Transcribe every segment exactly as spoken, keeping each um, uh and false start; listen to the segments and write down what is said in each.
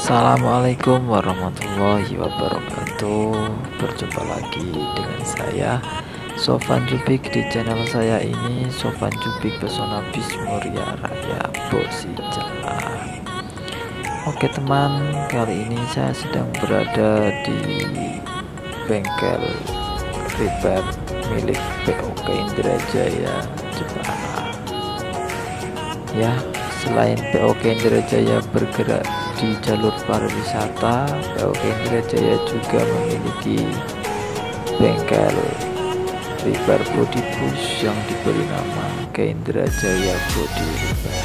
Assalamualaikum warahmatullahi wabarakatuh. Berjumpa lagi dengan saya Sofan Jubik di channel saya ini, Sofan Jubik Pesona Bis Muria Raya Bosija. Oke teman, kali ini saya sedang berada di bengkel repair milik P O K Indrajaya Jepara. Ya, selain P O K Indrajaya bergerak di jalur pariwisata, P O K Indrajaya juga memiliki bengkel repair body bus yang diberi nama K Indrajaya Body Repair.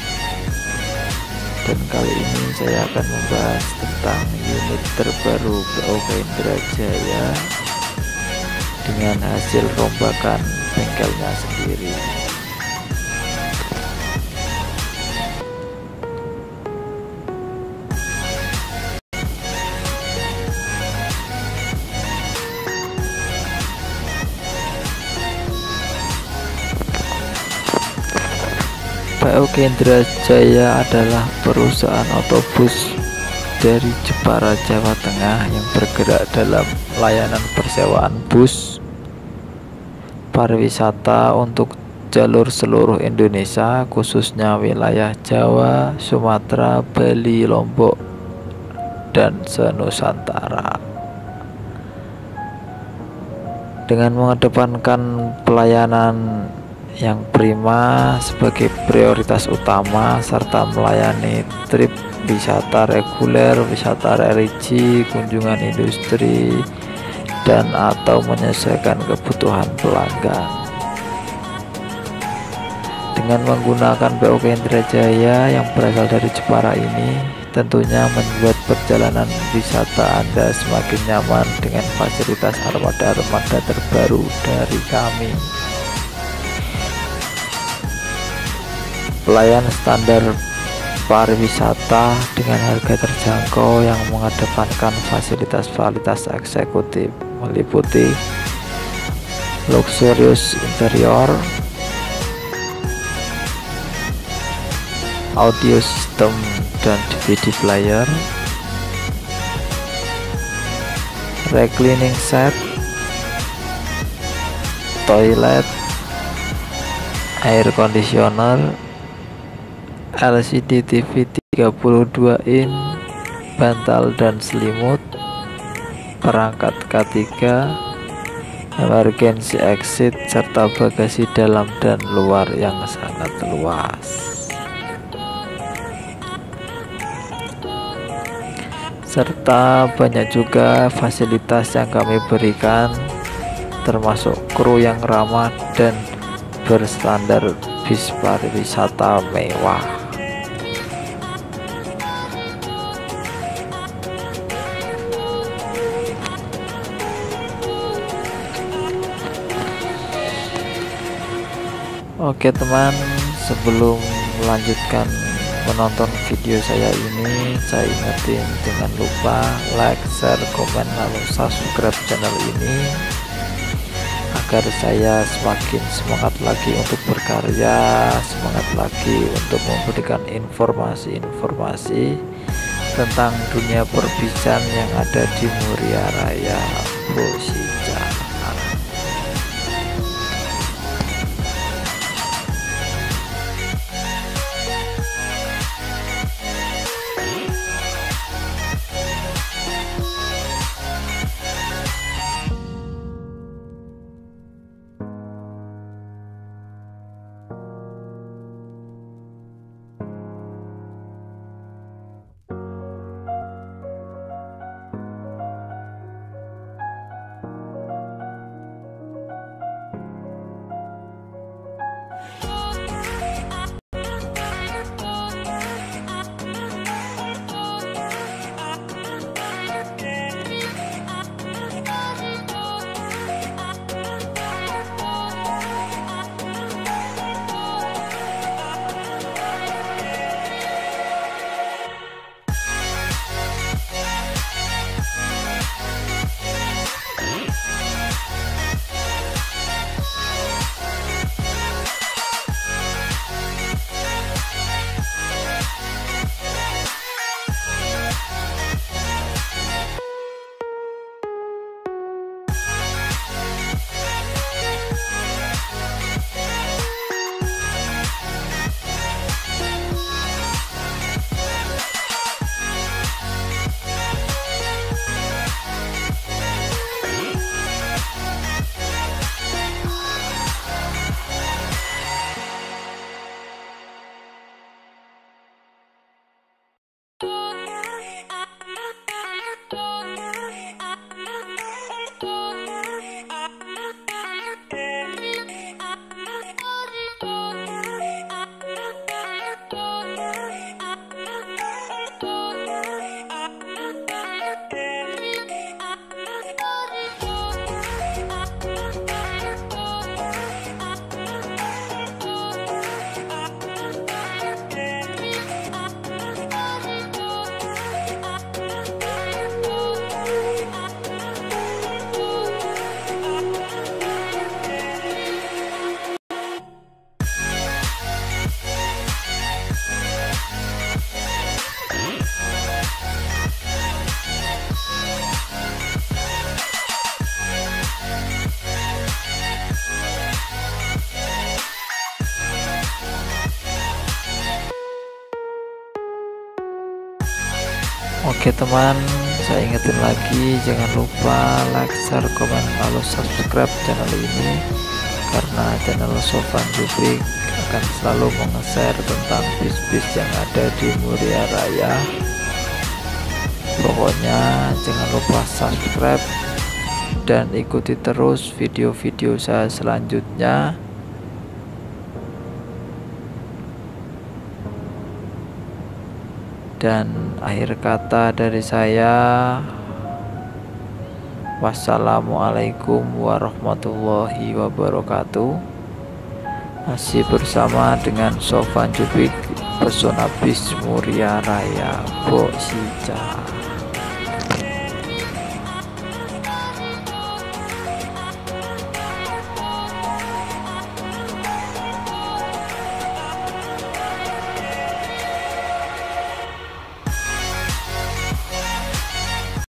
Dan kali ini saya akan membahas tentang unit terbaru P O K Indrajaya dengan hasil rombakan bengkelnya sendiri. P O K Indrajaya adalah perusahaan otobus dari Jepara, Jawa Tengah yang bergerak dalam layanan persewaan bus pariwisata untuk jalur seluruh Indonesia, khususnya wilayah Jawa, Sumatera, Bali, Lombok, dan senusantara. Dengan mengedepankan pelayanan yang prima sebagai prioritas utama serta melayani trip wisata reguler, wisata religi, kunjungan industri, dan atau menyesuaikan kebutuhan pelanggan. Dengan menggunakan P O K Indrajaya yang berasal dari Jepara ini, tentunya membuat perjalanan wisata Anda semakin nyaman dengan fasilitas armada-armada terbaru dari kami. Pelayan standar pariwisata dengan harga terjangkau yang mengedepankan fasilitas-fasilitas eksekutif meliputi luxurious interior, audio system dan D V D player, reclining set, toilet, air conditioner, L C D T V tiga puluh dua inch, bantal dan selimut, perangkat K tiga, emergency exit, serta bagasi dalam dan luar yang sangat luas. Serta banyak juga fasilitas yang kami berikan, termasuk kru yang ramah dan berstandar bis pariwisata mewah. Oke teman, sebelum melanjutkan menonton video saya ini, saya ingetin jangan lupa like, share, komen, lalu subscribe channel ini agar saya semakin semangat lagi untuk berkarya, semangat lagi untuk memberikan informasi-informasi tentang dunia perbisan yang ada di Muria Raya Bosija. Oke teman, saya ingetin lagi, jangan lupa like, share, komen, lalu subscribe channel ini, karena channel Sofan Jupik akan selalu meng-share tentang bis-bis yang ada di Muria Raya. Pokoknya jangan lupa subscribe dan ikuti terus video-video saya selanjutnya. Dan akhir kata dari saya, wassalamualaikum warahmatullahi wabarakatuh. Masih bersama dengan Sofan Jupik, Pesona Bis Muria Raya, Bok Sica.